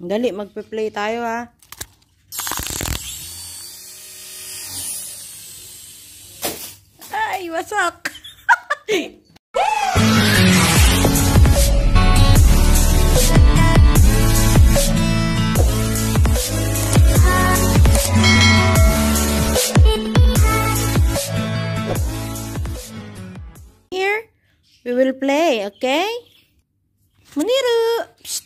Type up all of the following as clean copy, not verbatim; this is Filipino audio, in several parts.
Dali, magpe-play tayo ha. Ay, wasak! Here, we will play, okay? Muniru! Psst.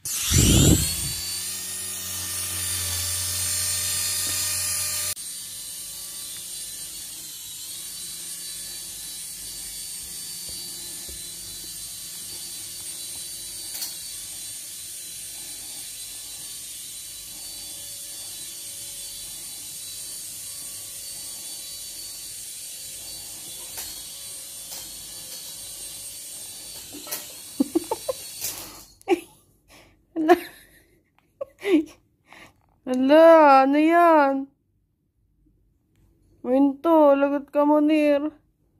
Hala, ano yan? Minto, lagot ka, Munir.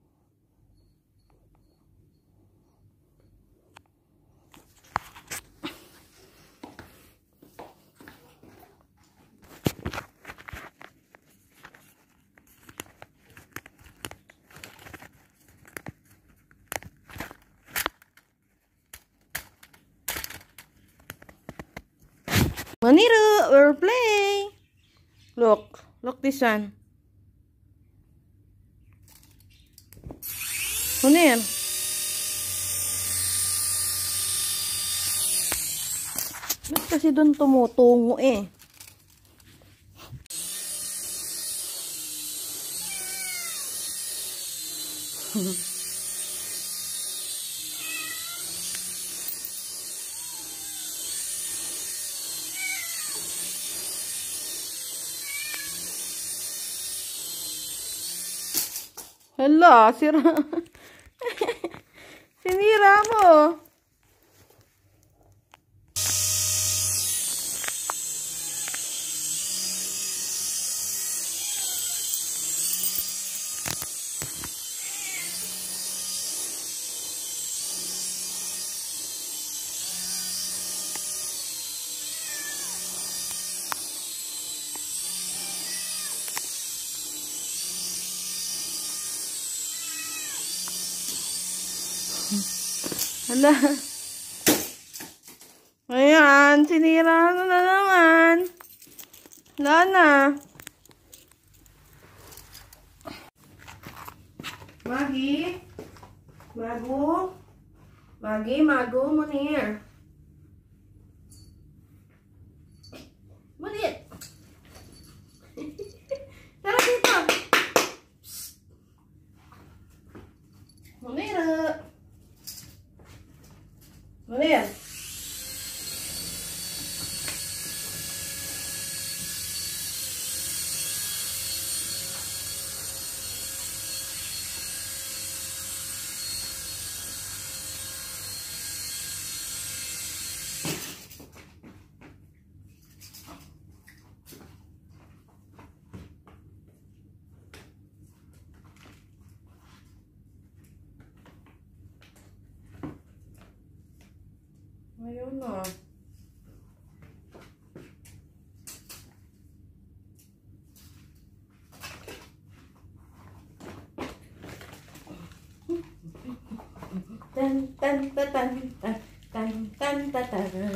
Muniru, we're playing. Look this one. Munir. Ba't kasi doon tumutungo eh? Hala, sira. Sinira mo. Hala. Ayan, sinira na naman. Wala na. Magie. Magu. Magie, Magu, Munir. Munir. Tara dito. Munir. Munir. Ayun na. Tan tan tan tan tan tan tan tan.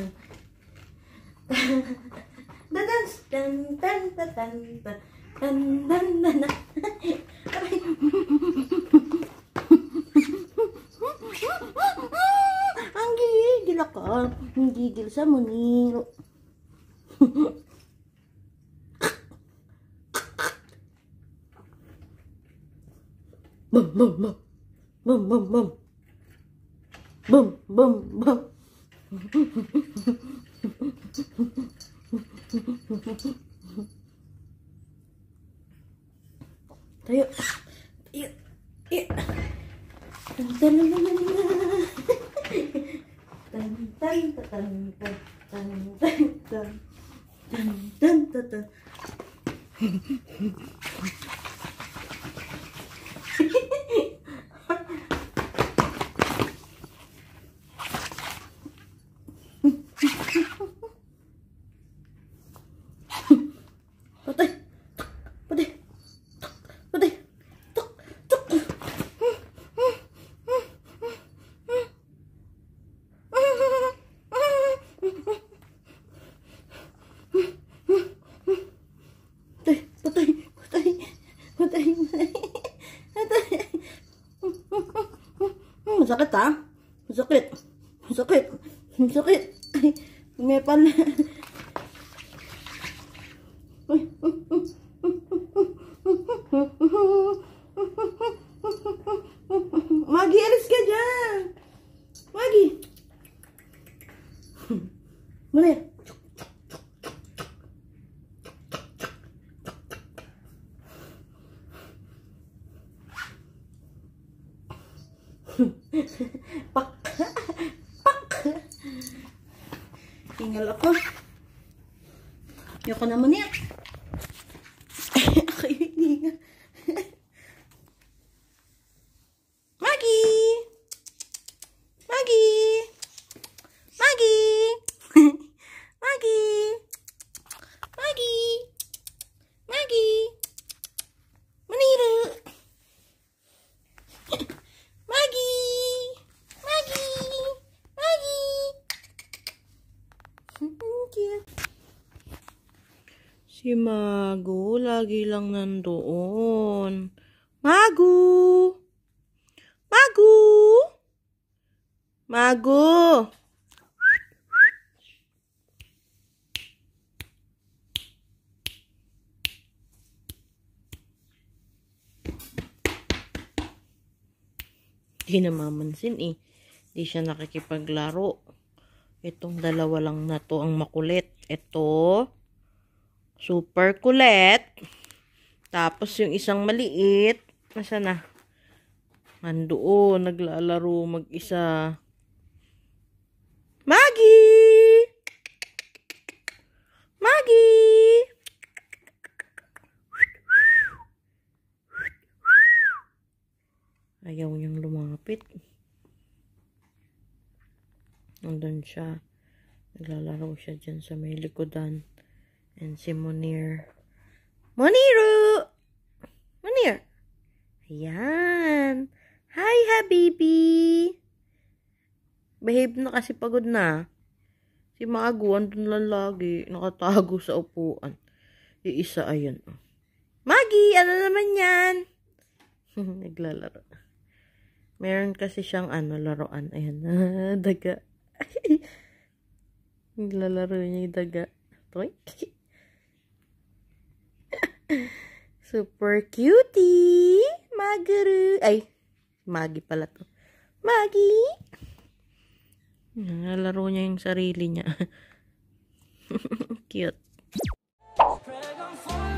Dance tan tan tan tan tan tan tan. Ang gigil sa Munir. Bum bum bum. Bum bum bum. Bum bum bum. Tayo. Tayo. Tan tan tan tan tan tan. Sakit ha? Sakit. Sakit. Sakit. Ay, may pala. Magi, alis ka dyan. Magi. Munir. Pak. Pak. Tinggal ako. Ayoko na Munir. Ako yung hininga. Magie! Magie! Magie! Magie! Magie! Magie! Munir! Magie! Magie! Magie! Cute. Si Magu, lagi lang nandoon. Magu! Magu! Magu! Di namamansin eh. Di siya nakikipaglaro. Itong dalawa lang na to ang makulit. Ito, super kulit. Tapos yung isang maliit, nasa na? Nandoon, naglalaro mag-isa. Magie! Magie! Ayaw niyang lumapit. Nandun siya. Naglalaro siya dyan sa may likodan. And si Munir. Muniru! Munir! Ayan. Hi, habibi! Behave na kasi pagod na. Si Magu, andun lang lagi. Nakatago sa upuan. Yung isa, ayun. Magie, ano naman yan? Naglalaro. Meron kasi siyang laruan. Ayan, daga. Naglalaro niya yung daga. Toy. Super cutie. Maguru. Ay, Magie pala to. Magie. Nalaro niya yung sarili niya. Cute.